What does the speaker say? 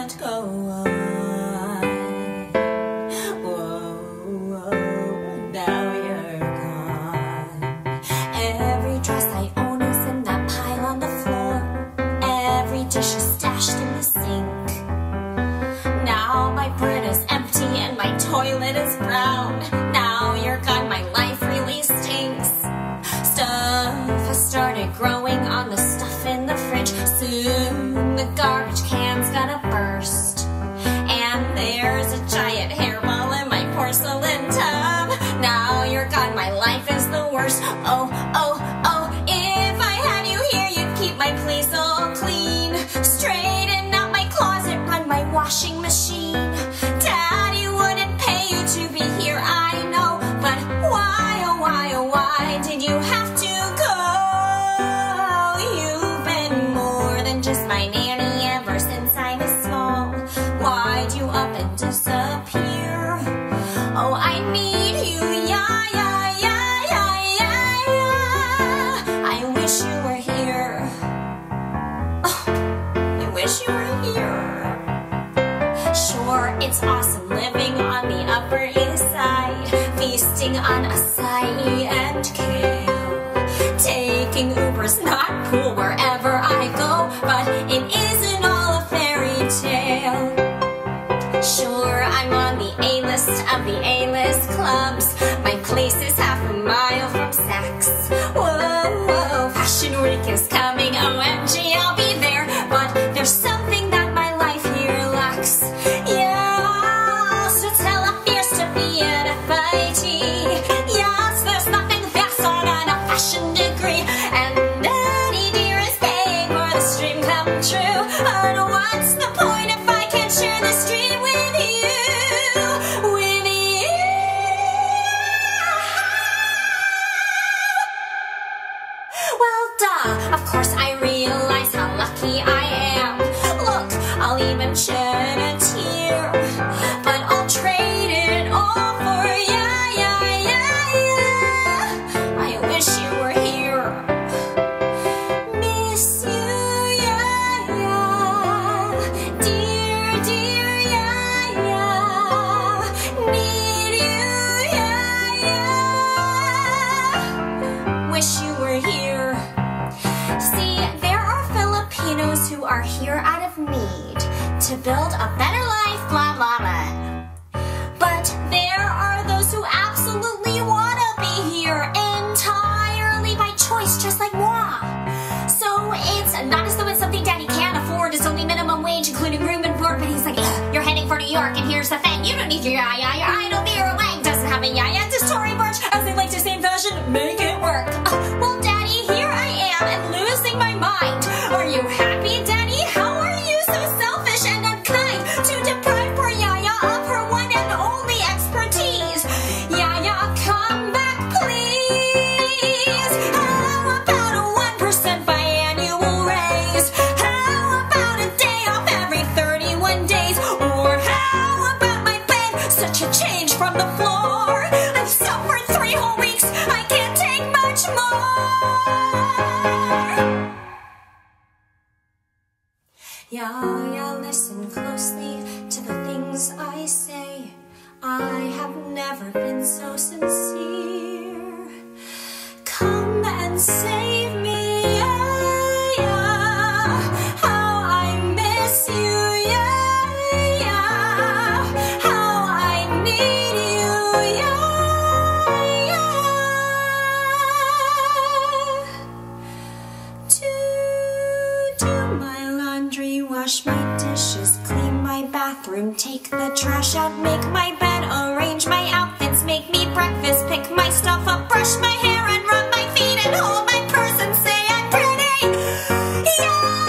can't go on. Whoa, now you're gone. Every dress I own is in that pile on the floor. Every dish is stashed in the sink. Now my bread is empty and my toilet is brown. Now you're gone, my life really stinks. Stuff has started growing on the stuff in the fridge. Soon the garbage can's gonna burst. And there's a giant hairball in my porcelain tub. Now you're gone, my life is the worst. Oh, oh, oh, if I had you here, you'd keep my place all clean. Straighten out my closet, run my washing machine. Daddy wouldn't pay you to be here, I know. But why, oh why, oh why did you have to go? You've been more than just my nanny ever since I was small. Why'd you up and disappear? Oh, I need you, yeah, yeah, yeah, yeah, yeah, yeah. I wish you were here. Oh, I wish you were here. Sure, it's awesome living on the Upper East Side, feasting on acai and kale. Taking Uber's not cool wherever I go, but it isn't all a fairy tale. Sure, I'm on the A-list of the A-list clubs. My place is half a mile from Saks. Whoa, whoa, Fashion Week is coming, OMG, I'll be there. But there's something that my life here lacks. Yeah, so tell a fierce to be an FIT. Yes, there's nothing fast on a fashion degree. And Daddy dear is paying for the dream come true. And what's the point if I can't share this dream with you? With you. Well, duh, of course I realize how lucky I am. Look, I'll even shed a tear, but I'll trade it all for yeah, yeah, yeah, yeah. I wish you were here. Miss you, yeah, yeah. Dear, dear, yeah, yeah. Need you, yeah, yeah. Wish you were here. See, there are Filipinos who are here out of need to build a better life, blah, blah, blah. But there are those who absolutely want to be here entirely by choice, just like moi. So it's not as though it's something Daddy can't afford. It's only minimum wage, including room and board. But he's like, you're heading for New York, and here's the thing. You don't need your yaya. Your idol Vera Wang doesn't have a yaya. Does Tory Burch, as they like to say in fashion, make it work? Well, Daddy, here I am and losing my mind. Are you happy, Daddy? How are you so selfish and unkind to deprive poor Yaya of her one and only expertise? Yaya, come back, please. How about a 1% biannual raise? How about a day off every 31 days? Or how about my bed? Such a change from the floor. I've suffered 3 whole weeks. I can't take much more. Yeah, listen closely to the things I say. I have never been so sincere. Come and save me, yeah, yeah. How I miss you, yeah, yeah. How I need you, yeah, yeah. To do my laundry, wash my dishes, clean my bathroom, take the trash out, make my bed, arrange my outfits, make me breakfast, pick my stuff up, brush my hair and rub my feet and hold my purse and say I'm pretty. Yeah!